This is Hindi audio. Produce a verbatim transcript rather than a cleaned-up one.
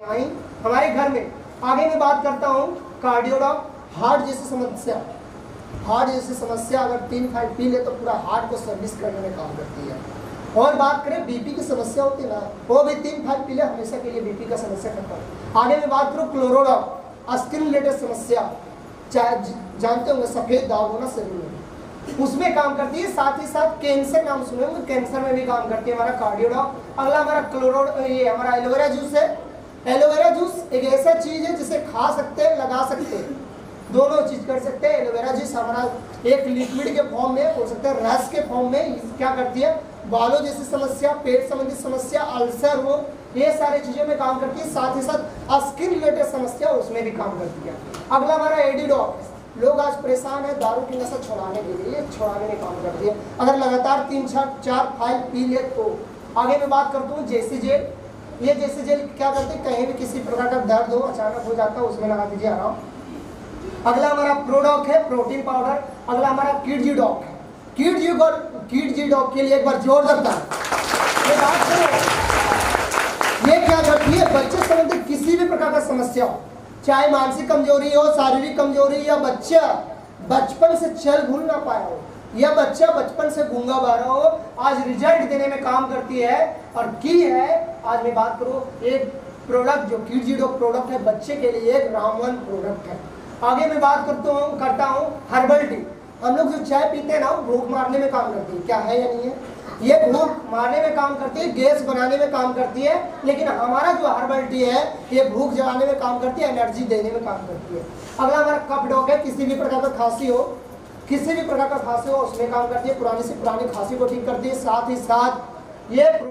आई हमारे घर में। आगे मैं बात करता हूँ कार्डियोडॉक, हार्ट जैसी समस्या। हार्ट जैसी समस्या अगर तीन फाइव पी ले तो पूरा हार्ट को सर्विस करने में काम करती है। और बात करें बीपी की समस्या होती है ना, वो भी तीन फाइव पी ले हमेशा के लिए बीपी का समस्या खत्म। आगे मैं बात करूँ क्लोरोडॉक, स्किन रिलेटेड समस्या, चाहे जानते होंगे सफेद दाग होना शरीर में, उसमें काम करती है। साथ ही साथ कैंसर नाम सुने होंगे, कैंसर में भी काम करती है हमारा कार्डियोडॉक। अगला हमारा क्लोरो ये हमारा एलोवेरा जूस है। एलोवेरा जूस एक ऐसा चीज है जिसे खा सकते हैं, लगा सकते हैं, दोनों चीज कर सकते हैं। एलोवेरा जूस हमारा एक लिक्विड के फॉर्म में हो सकता है, रस के फॉर्म में क्या करती है, बालों जैसी समस्या, पेट संबंधी समस्या, अल्सर हो, ये सारी चीजों में काम करती है। साथ ही साथ स्किन रिलेटेड समस्या उसमें भी काम करती है। अगला हमारा एडिडॉक, लोग आज परेशान है दारू की नशा छुड़ाने के लिए, छुड़ाने में काम करती है। अगर लगातार तीन चार चार फाइल पी ले तो। आगे मैं बात करता हूँ जैसी जेल। ये जैसी जेल क्या करते हैं, कहीं भी किसी प्रकार का दर्द हो, अचानक हो जाता है, उसमें लगा दीजिए आराम। अगला हमारा प्रोडॉक है, प्रोटीन पाउडर। अगला हमारा किडजी डॉक है। किडजी किडजी डॉक के लिए एक बार जोर लगता है। ये बात करो, ये क्या करती है, बच्चे संबंधित किसी भी प्रकार का समस्या हो, चाहे मानसिक कमजोरी हो, शारीरिक कमजोरी, या बच्चा बचपन से चल भूल ना पाया हो, या बच्चा बचपन से गूंगा बहरा हो, आज रिजल्ट देने में काम करती है और की है। आज मैं बात करूँ एक प्रोडक्ट जो किडजी डॉक प्रोडक्ट है, बच्चे के लिए एक रामवन प्रोडक्ट है। आगे मैं बात करता हूँ करता हूँ हर्बल टी। हम लोग जो चाय पीते हैं ना, वो भूख मारने में काम करती है, क्या है या नहीं है? ये भूख मारने में काम करती है, गैस बनाने में काम करती है, लेकिन हमारा जो हर्बल टी है ये भूख जगाने में काम करती है, एनर्जी देने में काम करती है। अगला हमारा कफ डॉक है, किसी भी प्रकार का खांसी हो, किसी भी प्रकार का खांसी हो उसमें काम करती है, पुरानी से पुरानी खांसी को ठीक करती है। साथ ही साथ ये